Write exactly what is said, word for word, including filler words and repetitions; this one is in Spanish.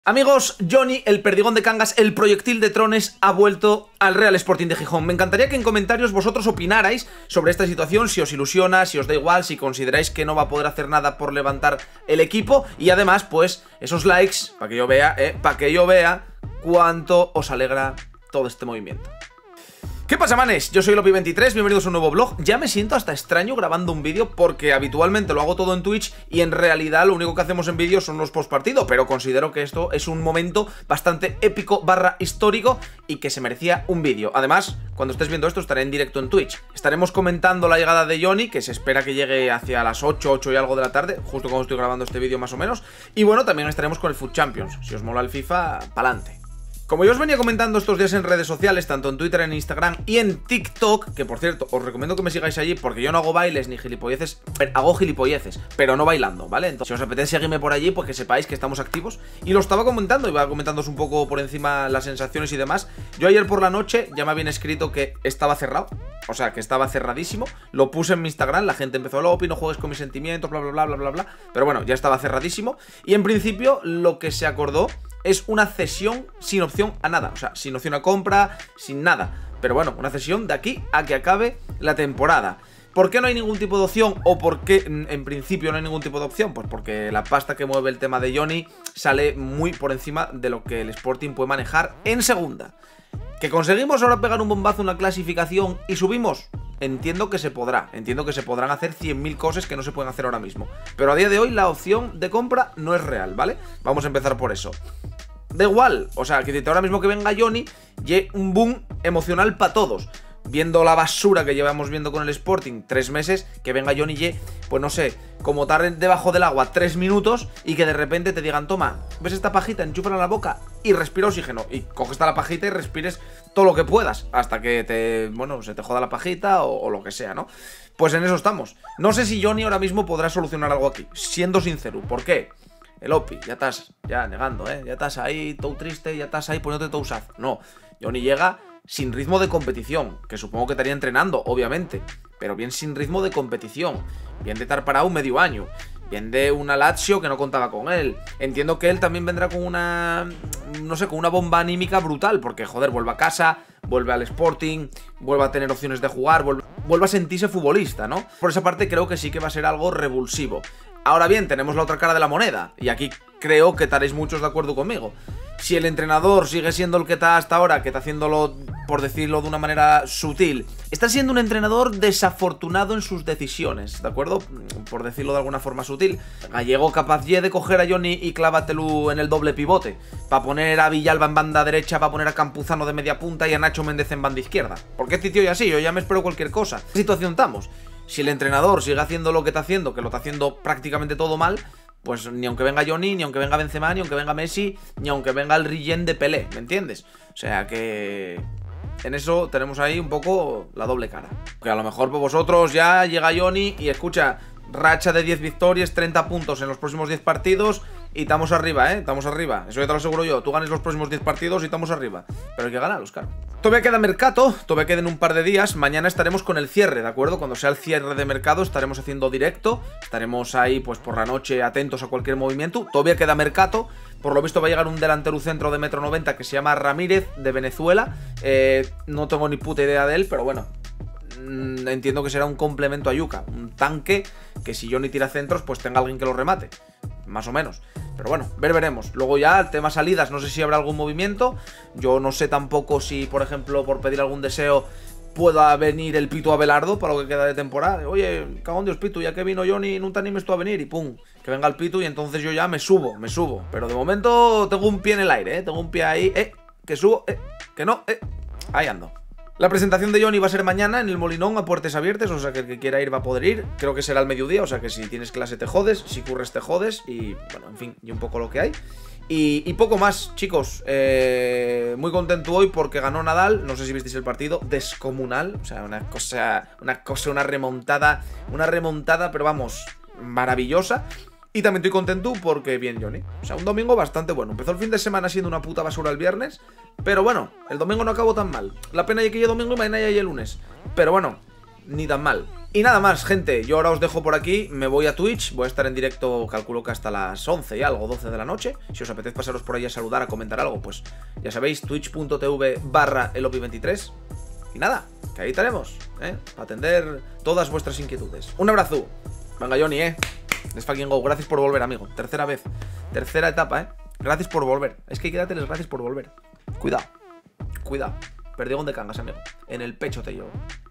Amigos, Johnny, el perdigón de Cangas, el proyectil de Trones, ha vuelto al Real Sporting de Gijón. Me encantaría que en comentarios vosotros opinarais sobre esta situación, si os ilusiona, si os da igual, si consideráis que no va a poder hacer nada por levantar el equipo. Y además, pues, esos likes, para que yo vea, eh, para que yo vea cuánto os alegra todo este movimiento. ¿Qué pasa, manes? Yo soy Lopi veintitrés, bienvenidos a un nuevo vlog. Ya me siento hasta extraño grabando un vídeo porque habitualmente lo hago todo en Twitch y en realidad lo único que hacemos en vídeos son los postpartido, pero considero que esto es un momento bastante épico barra histórico y que se merecía un vídeo. Además, cuando estés viendo esto estaré en directo en Twitch. Estaremos comentando la llegada de Johnny, que se espera que llegue hacia las ocho, ocho y algo de la tarde, justo cuando estoy grabando este vídeo más o menos. Y bueno, también estaremos con el Foot Champions. Si os mola el FIFA, pa'lante. Como yo os venía comentando estos días en redes sociales, tanto en Twitter, en Instagram y en TikTok, que por cierto, os recomiendo que me sigáis allí porque yo no hago bailes ni gilipolleces, pero hago gilipolleces, pero no bailando, ¿vale? Entonces, si os apetece seguirme por allí, pues que sepáis que estamos activos. Y lo estaba comentando, iba comentándoos un poco por encima las sensaciones y demás. Yo ayer por la noche ya me habían escrito que estaba cerrado, o sea, que estaba cerradísimo. Lo puse en mi Instagram, la gente empezó, Lopi, no juegues con mis sentimientos, bla, bla, bla, bla, bla, bla. Pero bueno, ya estaba cerradísimo. Y en principio, lo que se acordó es una cesión sin opción a nada, o sea, sin opción a compra, sin nada. Pero bueno, una cesión de aquí a que acabe la temporada. ¿Por qué no hay ningún tipo de opción? ¿O por qué en principio no hay ningún tipo de opción? Pues porque la pasta que mueve el tema de Johnny sale muy por encima de lo que el Sporting puede manejar en segunda. ¿Que conseguimos ahora pegar un bombazo en la clasificación y subimos? Entiendo que se podrá, entiendo que se podrán hacer cien mil cosas que no se pueden hacer ahora mismo. Pero a día de hoy la opción de compra no es real, ¿vale? Vamos a empezar por eso. Da igual, o sea, que ahora mismo que venga Johnny, y un boom emocional para todos. Viendo la basura que llevamos viendo con el Sporting tres meses, que venga Johnny y, pues no sé, como estar debajo del agua tres minutos y que de repente te digan, toma, ¿ves esta pajita? Enchúfala en la boca y respira oxígeno. Y coges la pajita y respires todo lo que puedas hasta que te, bueno, se te joda la pajita o, o lo que sea, ¿no? Pues en eso estamos. No sé si Johnny ahora mismo podrá solucionar algo aquí, siendo sincero. ¿Por qué? El Opi, ya estás, ya negando, ¿eh? Ya estás ahí todo triste, ya estás ahí poniéndote todo usaz. No, Johnny llega sin ritmo de competición, que supongo que estaría entrenando, obviamente, pero bien sin ritmo de competición, bien de estar parado un medio año, bien de una Lazio que no contaba con él. Entiendo que él también vendrá con una, no sé, con una bomba anímica brutal, porque joder, vuelve a casa, vuelve al Sporting, vuelve a tener opciones de jugar, vuelve, vuelve a sentirse futbolista, ¿no? Por esa parte creo que sí que va a ser algo revulsivo. Ahora bien, tenemos la otra cara de la moneda, y aquí creo que estaréis muchos de acuerdo conmigo. Si el entrenador sigue siendo el que está hasta ahora, que está haciéndolo, por decirlo de una manera sutil, está siendo un entrenador desafortunado en sus decisiones, ¿de acuerdo? Por decirlo de alguna forma sutil. Gallego capaz de coger a Johnny y clávatelo en el doble pivote, para poner a Villalba en banda derecha, para poner a Campuzano de media punta y a Nacho Méndez en banda izquierda. Porque este tío ya así, yo ya me espero cualquier cosa. ¿Qué situación estamos? Si el entrenador sigue haciendo lo que está haciendo, que lo está haciendo prácticamente todo mal, pues ni aunque venga Johnny, ni aunque venga Benzema, ni aunque venga Messi, ni aunque venga el Rillén de Pelé, ¿me entiendes? O sea que en eso tenemos ahí un poco la doble cara. Que a lo mejor por vosotros ya llega Johnny y escucha, racha de diez victorias, treinta puntos en los próximos diez partidos y estamos arriba, ¿eh? Estamos arriba. Eso ya te lo aseguro yo. Tú ganes los próximos diez partidos y estamos arriba. Pero hay que ganarlos, claro. Todavía queda mercado, todavía quedan un par de días. Mañana estaremos con el cierre, ¿de acuerdo? Cuando sea el cierre de mercado estaremos haciendo directo. Estaremos ahí, pues por la noche, atentos a cualquier movimiento. Todavía queda mercado. Por lo visto va a llegar un delantero centro de metro noventa que se llama Ramírez, de Venezuela. Eh, no tengo ni puta idea de él, pero bueno, entiendo que será un complemento a Yuka, un tanque que si Johnny tira centros pues tenga alguien que lo remate, más o menos. Pero bueno, ver veremos. Luego ya el tema salidas, no sé si habrá algún movimiento. Yo no sé tampoco si, por ejemplo, por pedir algún deseo pueda venir el Pitu Abelardo para lo que queda de temporada. Oye, cagón Dios, Pitu, ya que vino Johnny, no te animes tú a venir y pum, que venga el Pitu y entonces yo ya me subo, me subo. Pero de momento tengo un pie en el aire, ¿eh? Tengo un pie ahí, eh, que subo, eh, que no, eh, ahí ando. La presentación de Johnny va a ser mañana en el Molinón a puertas abiertas, o sea que el que quiera ir va a poder ir. Creo que será al mediodía, o sea que si tienes clase te jodes, si curres te jodes y bueno, en fin, y un poco lo que hay. Y, y poco más, chicos. Eh, muy contento hoy porque ganó Nadal, no sé si visteis el partido, descomunal, o sea, una cosa, una cosa, una remontada, una remontada, pero vamos, maravillosa. Y también estoy contento porque bien Johnny, o sea, un domingo bastante bueno. Empezó el fin de semana siendo una puta basura el viernes, pero bueno, el domingo no acabó tan mal. La pena es que ya domingo y mañana ya el lunes. Pero bueno, ni tan mal. Y nada más, gente, yo ahora os dejo por aquí, me voy a Twitch, voy a estar en directo, calculo que hasta las once y algo, doce de la noche. Si os apetece pasaros por ahí a saludar, a comentar algo, pues ya sabéis, twitch.tv barra elopi23. Y nada, que ahí estaremos, ¿eh? Para atender todas vuestras inquietudes. Un abrazo. Venga, Johnny, ¿eh? Let's fucking go. Gracias por volver, amigo. Tercera vez. Tercera etapa, ¿eh? Gracias por volver. Es que hay que darte las gracias por volver. Cuidado. Cuidado. Perdigón de Cangas, amigo. En el pecho te llevo.